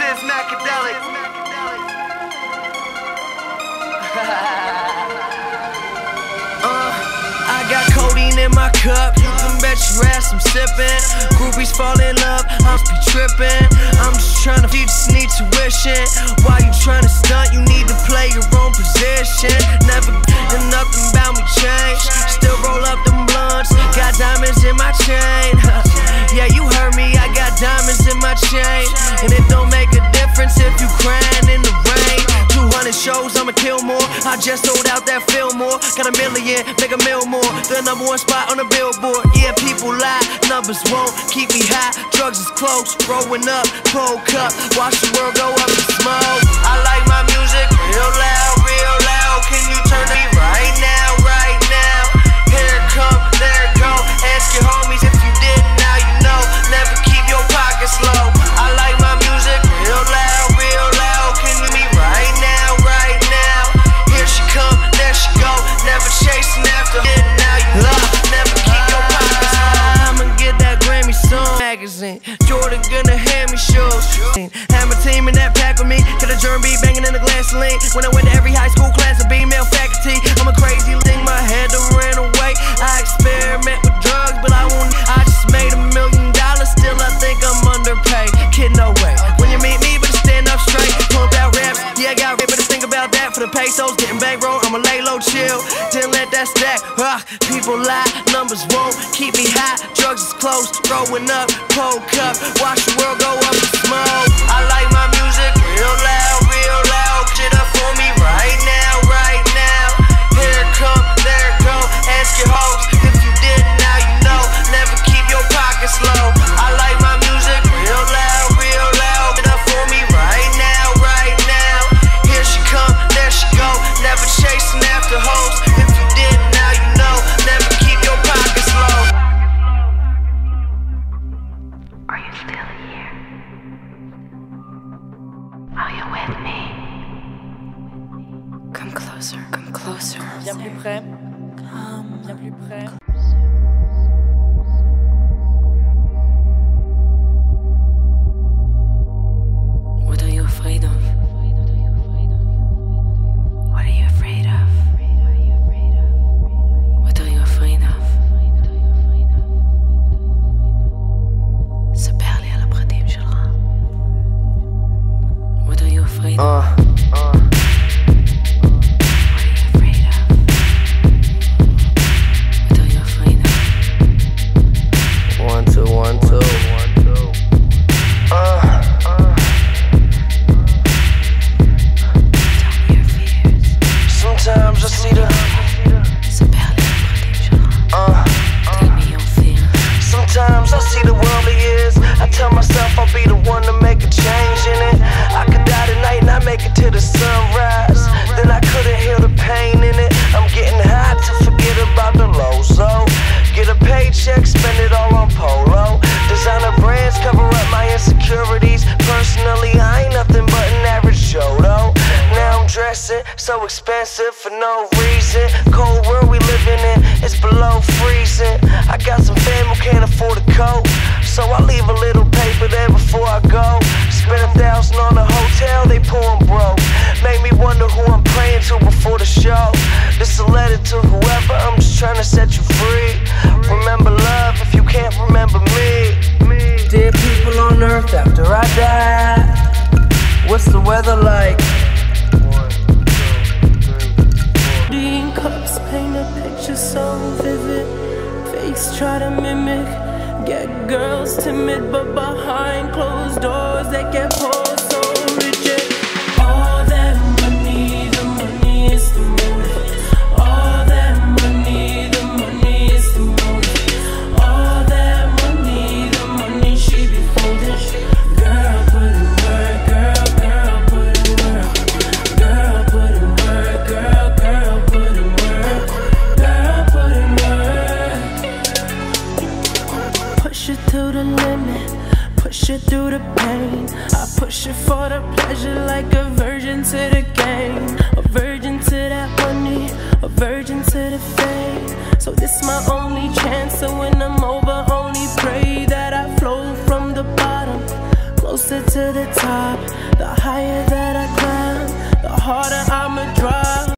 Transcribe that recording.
I got codeine in my cup, you can bet your ass I'm sippin'. Groupies fall in love, I'm be trippin'. I'm just tryna feed, just need tuition. Why you tryna stunt? You need to play your own position. Never and nothing about me change. Still roll up them blunts, got diamonds in my chain. Yeah, you heard me, I got diamonds in my chain. And it don't make a difference if you crying in the rain. 200 shows, I'ma kill more. I just sold out that Fillmore. Got a million, make a mil more. The #1 spot on the billboard. Yeah, people lie, numbers won't keep me high. Drugs is close, growing up, cold cup. Watch the world go up in smoke. I like my music real loud, real loud. Can you turn me right now, right now? Here it come, there it go. Ask your homies if you didn't, now you know. Never keep your pockets low. I like my music real loud, real loud. Can you me right now, right now? Here she come, there she go. Never chasing after it, now you love. Never keep your pockets low. I'ma get that Grammy Song magazine. Jordan gonna hand me shoes. Have my team in that pack with me. Get a germ beat banging in the glass lean. When I went to every high school class of female faculty, I'm a crazy thing, my head done ran away. I experiment with drugs, but I just made $1 million. Still I think I'm underpaid. Kid, no way. When you meet me, better stand up straight. Pump out raps, yeah, I got rip, better think about that. For the pesos, getting bankroll, I'ma lay low, chill. Didn't let that stack. People lie, numbers won't keep me high. Drugs is close, growing up, cold cup. Watch the world go up in smoke. I like my music real loud, real loud. Get up for me right now, right now. Here it come, there it go. Ask your hoes if you didn't, now you know. Never keep your pockets low. I like my music real loud, real loud. Get up for me right now, right now. Here she come, there she go. Never chasing after hoes. If you didn't, now you know. Never keep your pockets low. Are you still here? Are you with me? Come closer, come closer. Viens plus près. Viens plus près. What are you afraid of? What are you afraid of? What are you afraid of? سبح لي على بخدي بجرعة. What are you afraid of? Sometimes I see the world he is. I tell myself I'll be the one to make a change in it. I could die tonight and I make it to the sunrise. Then I couldn't heal the pain in it. I'm getting high to forget about the lows, though. Get a paycheck, spend it all on polo. Designer brands cover up my insecurities. Personally, I ain't nothing but an average Joe, though. Now I'm dressing so expensive for no reason. Cold world we living in, it's below freezing. I got some fam who can't afford a coat, so I leave a little paper there before I go. Spend $1,000 on a hotel, they pouring broke. Make me wonder who I'm praying to before the show. This a letter to whoever, I'm just trying to set you free. Remember love if you can't remember me. Dear people on earth after I die, what's the weather like? 1, 2, 3, 4. Cups paint a picture so vivid. Fakes try to mimic. Get girls timid, but behind closed doors they get pulled so rigid. All that money, the money is the motive. All that money, the money is the motive. All that money, the money she be folding. Girl, put in work, girl, girl, put in work. Girl, put in work, girl, girl, put in work. Girl, put in work. Push it to the limit, push it through the pain. I push it for the pleasure like a virgin to the game. A virgin to that money, a virgin to the fame. So this my only chance, so when I'm over, only pray that I flow from the bottom. Close closer to the top. The higher that I climb, the harder I'ma drop.